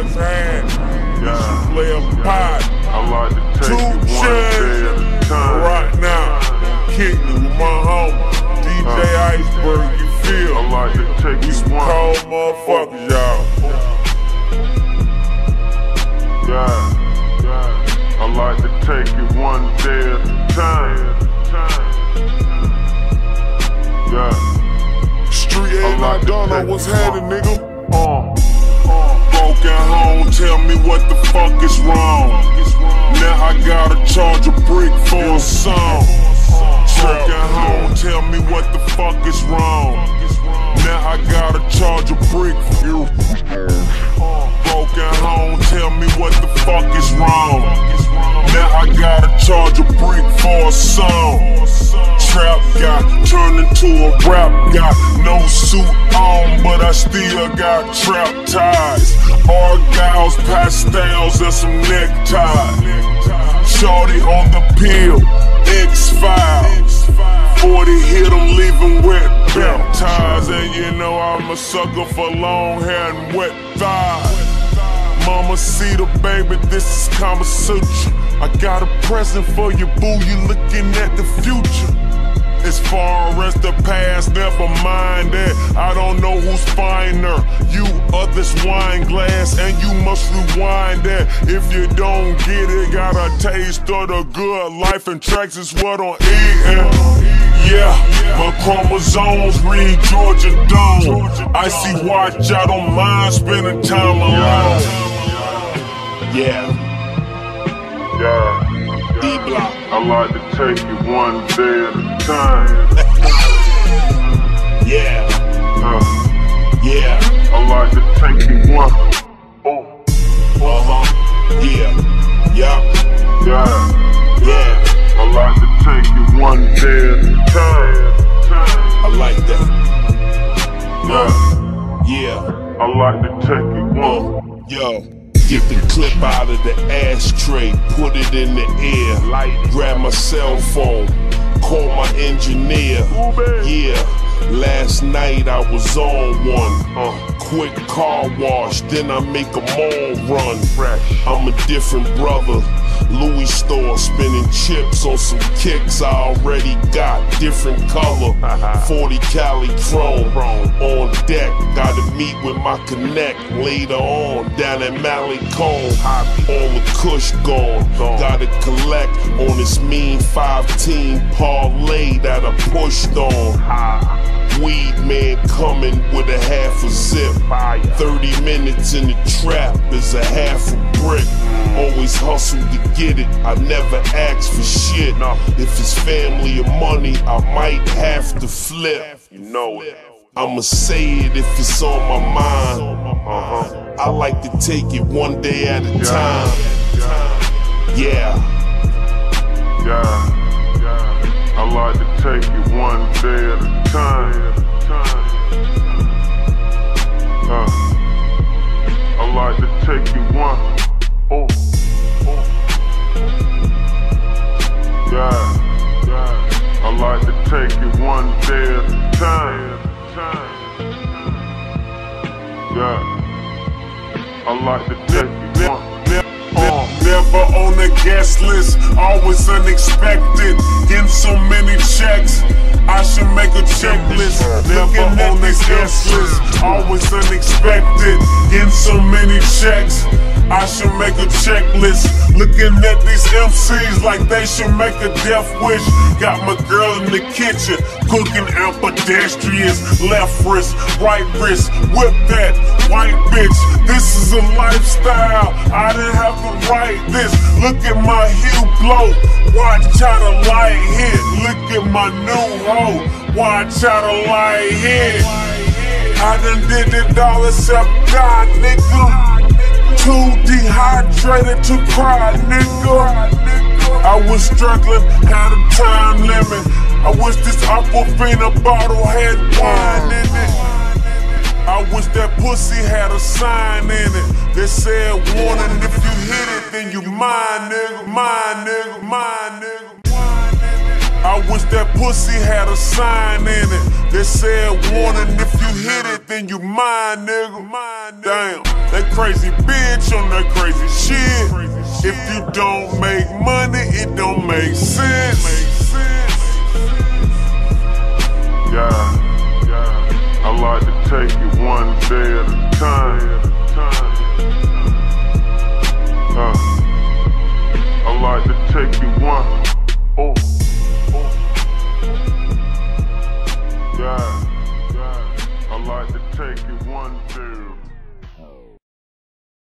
his hand. He should play a part. I like to take it one day at a time. Right now, kicking it with my homie, DJ Iceberg, you feel? I like to take it one. Cold motherfuckers, y'all. Yeah. I like to take it one day at a time. Yeah. Street ain't like not done, I take was it had it, one. nigga. Broken home, tell me what the fuck is wrong. Now I gotta charge a brick for a song. Broken home, tell me what the fuck is wrong. Now I gotta charge a brick for you. Broken home, tell me what the fuck is wrong. Now I gotta charge a brick for a song. Trap guy turned into a rap guy. No suit on, but I still got trap ties. Argyles, pastels, and some neckties. Shorty on the pill, X-Files. 40 hit 'em, leave 'em wet, baptized. And you know I'm a sucker for long hair and wet thighs. Mama see the baby, this is Kama Sutra. I got a present for you, boo, you looking at the future. As far as the past, never mind that. I don't know who's finer, you or this wine glass, and you must rewind that. If you don't get it, got a taste of the good life, and tracks is what I'm eating. Yeah, my chromosomes read Georgia Dome. I see watch, I don't mind spending time alone. Yeah. D-Block. I like to take it one day at a time. Yeah. I like to take it one. Yeah. I like to take it one day at a time. I like that. I like to take it one. Yo. Get the clip out of the ashtray, put it in the air, grab my cell phone, call my engineer. Yeah, last night I was on one. Quick car wash, then I make them all run. I'm a different brother. Louis store, spinning chips on some kicks I already got, different color. 40 Cali chrome on deck. Gotta meet with my connect later on down at Malicone. All the kush gone. Gotta collect on this mean 5-team parlay that I pushed on. Weed man coming with a half a zip. 30 minutes in the trap is a half a brick. Always hustle to get it, I never ask for shit. If it's family or money, I might have to flip. You know it. I'ma say it if it's on my mind. I like to take it one day at a time. I like to take it one day at a time. I like to take it one. I like to take it one day at a time. I like to take it one. Never on the guest list, always unexpected. Getting so many checks, I should make a checklist. Never on the guest list, always unexpected. Getting so many checks, I should make a checklist. Looking at these MCs like they should make a death wish. Got my girl in the kitchen, cooking ambidextrous. Left wrist, right wrist, whip that white bitch. This is a lifestyle, I didn't have to write this. Look at my hue glow, watch how the light hit. Look at my new hoe, watch how the light hit. I done did it all except God, nigga. Too dehydrated to cry, nigga. I was struggling, had a time limit. I wish this Aquafina bottle had wine in it. I wish that pussy had a sign in it that said warning, if you hit it, then you mine, nigga. Mine, nigga. Mine, nigga. I wish that pussy had a sign in it that said warning, if you hit it, then you mine, nigga. Damn, that crazy bitch on that crazy shit. If you don't make money, it don't make sense. Yeah, I like to take it one day at a time. I like to take it one